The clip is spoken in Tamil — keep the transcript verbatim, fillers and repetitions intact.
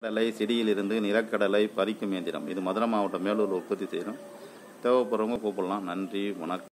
கடலை செடியிலிருந்து நிலக்கடலை பறிக்கும் இயந்திரம். இது மதுரை மாவட்டம் மேலூர் உற்பத்தி செய்கிறோம். தேவைப்படுறவங்க கூப்பிடலாம். நன்றி, வணக்கம்.